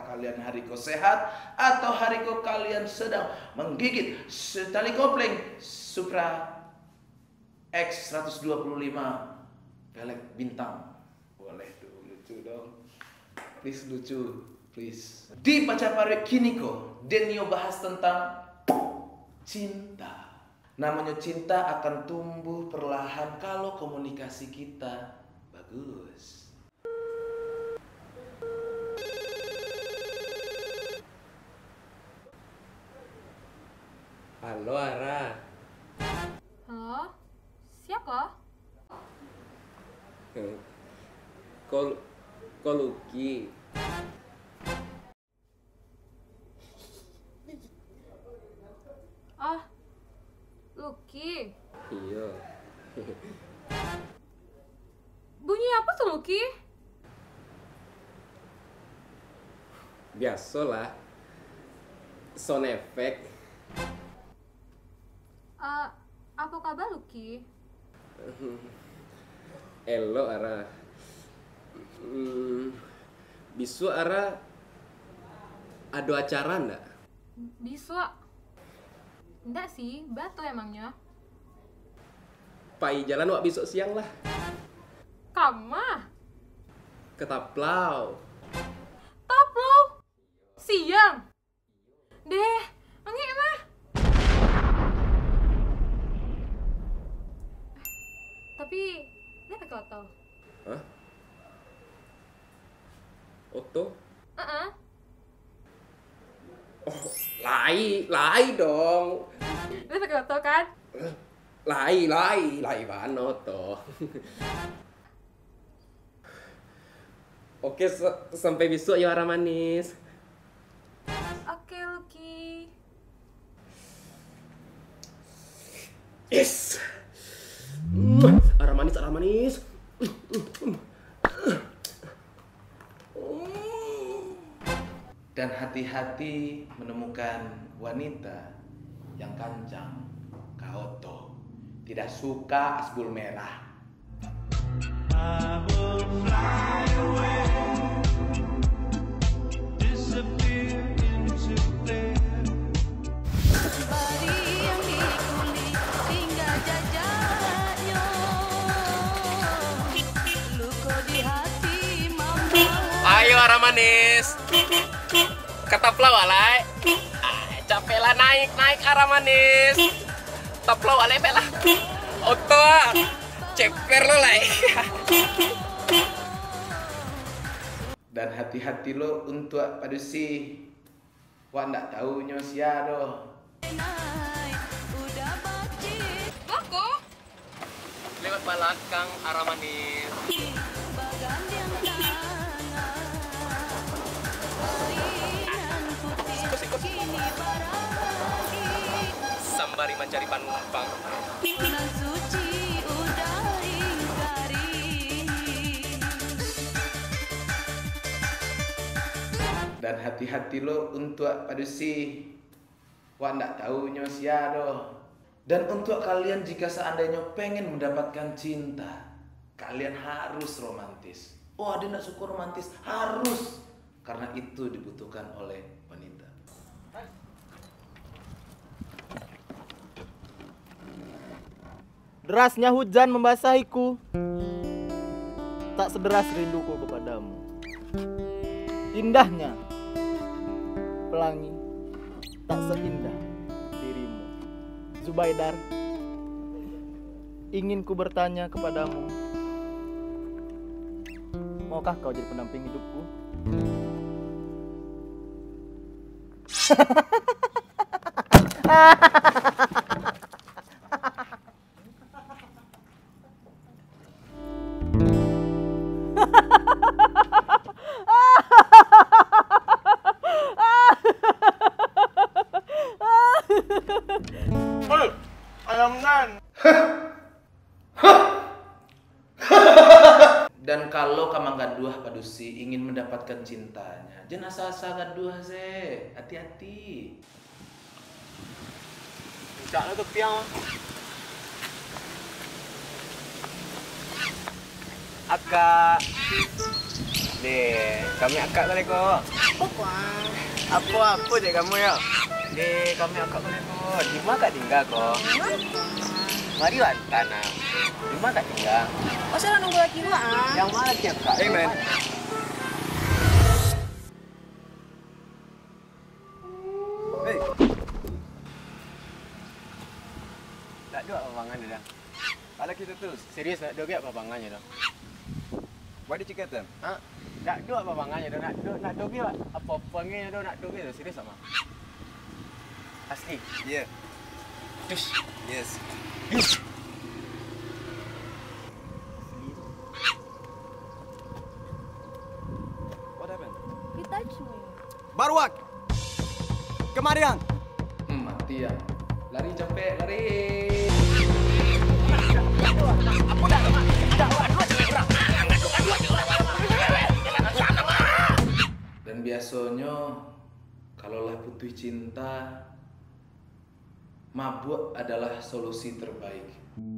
kalian hariko sehat atau hariko kalian sedang menggigit tali kopling Supra X125 velg bintang. Boleh dong, lucu dong. Please lucu, please. Di Pacapare Kiniko, Denio bahas tentang cinta. Namanya cinta akan tumbuh perlahan kalau komunikasi kita bagus. Halo Ara. Halo, siapa? Kok Lucky? Ah, Lucky. Iya. Bunyi apa tuh Lucky? Biasalah. Sound effect. Apa kabar Lucky? Elo Ara. Bisu Ara ada acara ndak? Bisa. Enggak sih, batu emangnya. Pai jalan wak besok siang lah. Kamah? Ketaplau. Taplow? Siang? Deh, angin mah. Tapi, dia pakai oto. Hah? Oto? Oh, lai dong. Dia pakai oto kan? Lai banget oto. Oke, sampai besok ya Ara manis. Oke, Lucky. Yes. Ara manis. Dan hati-hati menemukan wanita yang kancang, kaoto, tidak suka asbul merah. Ayo Ara manis. Ketaplau alai. Capek lah naik Ara manis. Taplau alai pelah. Oto ceper lo lai. Dan hati-hati lo untuk padusi. Wah ndak tahu nyosia doh. Aku? Lewat belakang Ara manis. Sikut. Sambari mencari penumpang. Dan hati-hati lo untuk padusi. Wah ndak tahu nyosia doh. Dan untuk kalian jika seandainya pengen mendapatkan cinta, kalian harus romantis. Oh ada ndak suka romantis? Harus. Karena itu dibutuhkan oleh wanita. Derasnya hujan membasahiku, tak sederas rinduku kepadamu. Indahnya pelangi, tak seindah dirimu. Zubaidar, ingin ku bertanya kepadamu, maukah kau jadi pendamping hidupku? Dan kalau kamang gaduh padusi ingin mendapatkan cintanya, jangan asal-asal gaduh se, hati-hati. Cak tu piang. Akak. Deh, kami akak tadi kok. Apa deh kamu ya? Kami akak boleh kok. Di mana kak tinggal kok? Mari wantana. Di mana kak tinggal? Oh, saya nunggu lagi lah. Yang mana tiap kak? Men. Hei, Tak dua papangan dah. ada kita terus. Serius nak dua papangannya dah. Why did you get them? Ha? Nak dua papangannya dah. Nak dua apa ngnya dah nak dua serius sama. Asli. Yeah. Tush. Yes. What happened? He touched me. Baruak. Kemarian. Mati ya. Lari capek, lari. Dan biasanya kalaulah putus cinta, mabuk adalah solusi terbaik.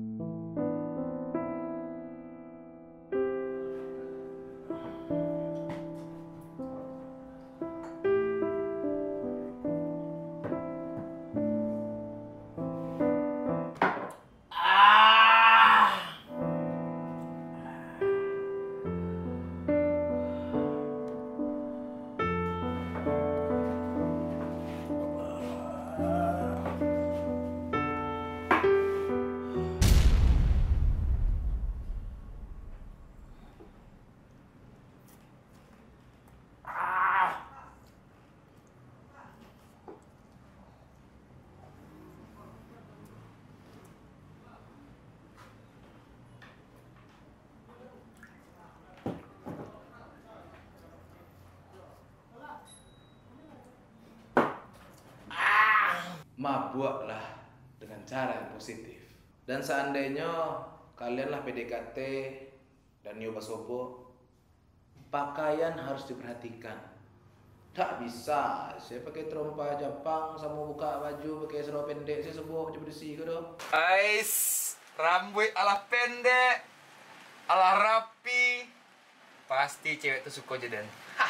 Mabuklah dengan cara yang positif. Dan seandainya kalianlah PDKT dan nyoba sobo, pakaian harus diperhatikan. Tak bisa saya pakai trompa Jepang sama buka baju pakai seluar pendek, saya sobo coba bersih ke doh. Ais, rambut ala pendek, ala rapi, pasti cewek tuh suka jadan.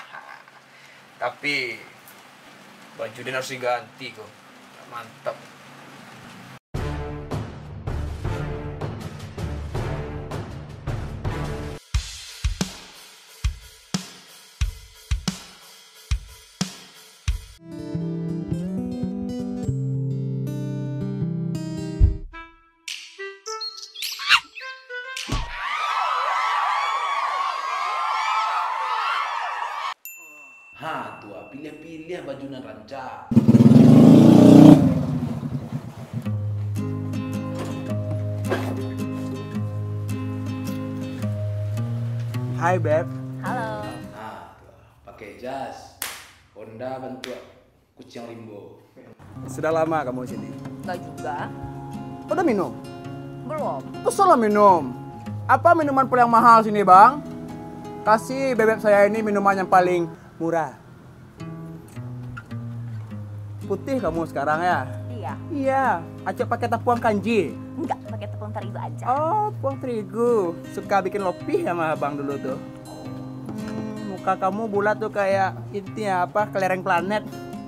Tapi baju dia harus diganti kok. Mantap. Ha, tua pilih-pilih bajunya rancak. Hai Beb. Halo. Nah, pakai jas. Honda bentuk kucing rimbo. Sudah lama kamu sini? Enggak juga. Udah minum? Belum. Terus salah minum. Apa minuman paling mahal sini bang? Kasih bebek saya ini minuman yang paling murah. Putih kamu sekarang ya? Iya. Iya. Acok pakai tapuan kanji. Enggak, pakai tepung terigu aja. Oh, tepung terigu. Suka bikin lopi sama abang dulu tuh. Muka kamu bulat tuh kayak intinya apa? Kelereng planet.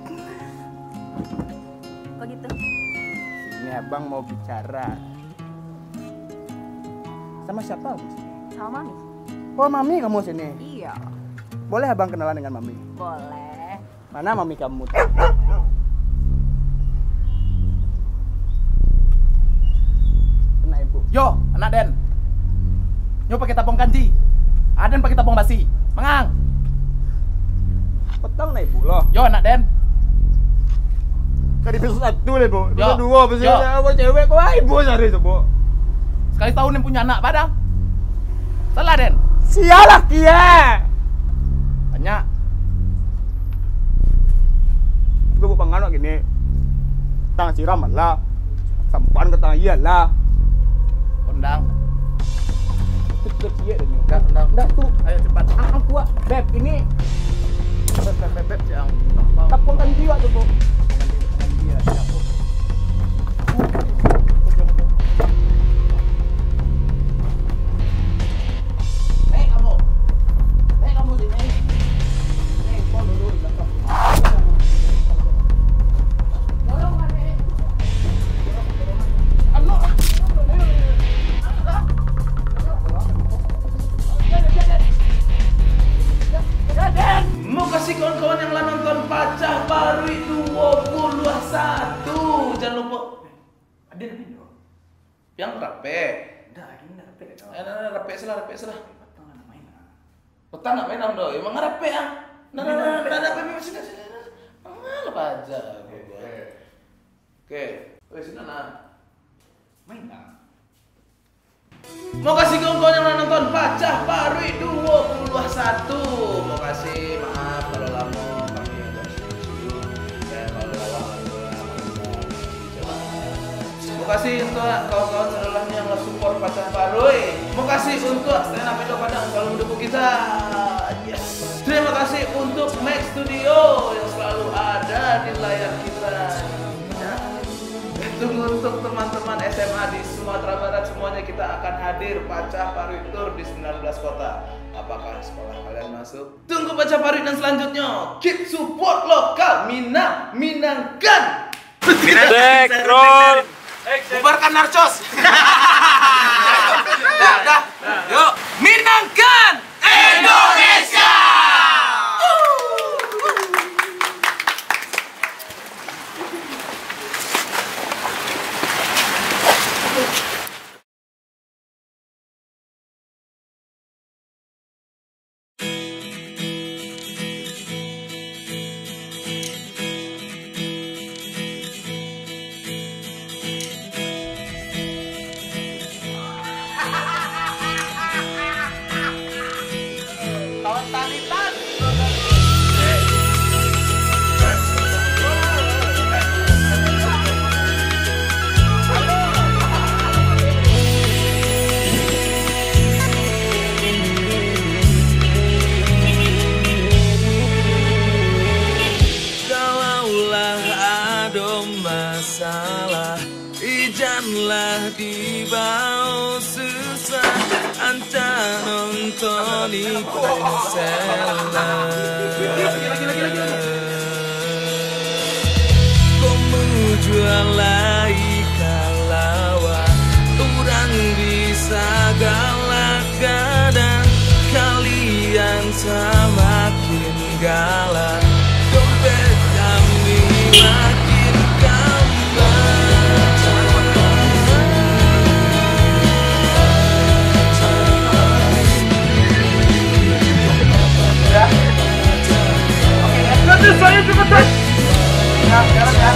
Kok gitu? Sini abang mau bicara. Sama siapa kamu sini? Sama mami. Oh, mami kamu sini. Iya. Boleh abang kenalan dengan mami? Boleh. Mana mami kamu? Kena ibu. Yo, anak Den. Yo pakai tapong kanji. Aden pakai tapong basi. Mangang. Petang na ibu loh. Yo anak Den. Kan episode 1 lah, Bu. Yo, Episode 2 episode yo. apa cewek kok ibu cari itu, Bu. Sekali tahun yang punya anak padang. Salah Den. Sialah kia. Banyak. Gue bu pangan gini. Tang siram lah. Sampan ke tang iyalah. Undang. Cepet cie dan Enggak, undang. Enggak tuh. Ayo cepat. Ang kuat. Beb, ini Beb, yang tapung kan jiwa tuh, Bu. dia siapa? Kamu sini. Nih, kau dulu di belakang. satu. Jangan lupa. Ada nih dong. Yang rape. Udah, ini nggak rapi dong. Rape salah. Potong anak main. Petang nggak main dong. Emang rape ah. Nah, rape sini. Apa aja. Oke. Wes sini nah. Main lah. Mau kasih kawan-kawan yang nonton Pacah Parui 21. Mau kasih maaf kalau lama kami agak setuju. Saya kalau lama mau kasih untuk kawan-kawan saudaranya yang support Pacah Parui. Mau kasih untuk stand up Indo Padang selalu mendukung kita. Yes. Terima kasih untuk Max Studio yang selalu ada di layar kita. Untuk teman-teman SMA di Sumatera Barat semuanya kita akan hadir Pacah Parui Tour di 19 kota. Apakah sekolah kalian masuk? Tunggu Pacah Parui dan selanjutnya. Keep support lokal Minangkan. Roll. Bubarkan narcos. Dah. Yuk, Minangkan Indonesia. Masalah ijanlah di bawah susah anta nontoni Persela Komu jualai kalawa orang bisa galak kadang kalian semakin galak dompet kami makin Saya cepetan. Nah, jalan ya.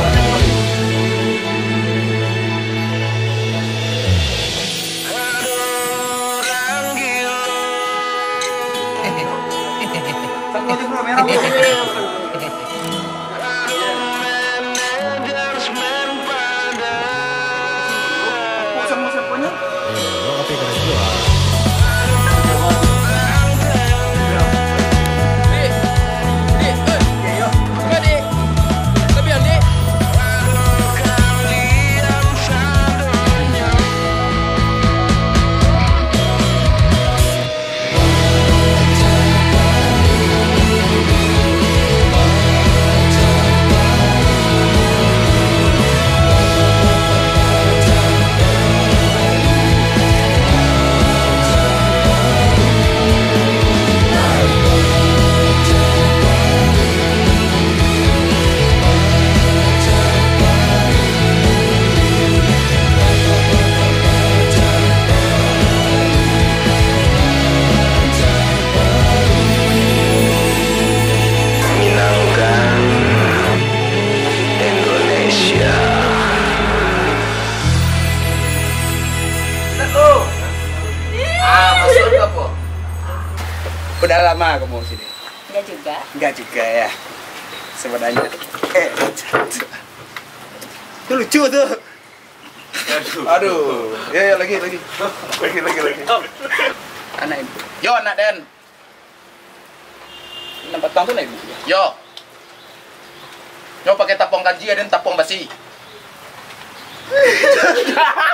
Udah lama kamu sini? Enggak juga. Enggak juga ya. Sebenarnya. Itu lucu tuh. Aduh. Ya lagi. Lagi. Anak ibu. Yo anak Den. Nampak tang tuh nih ibu. Yo. Yo pakai tapong kanji dan tapong basi.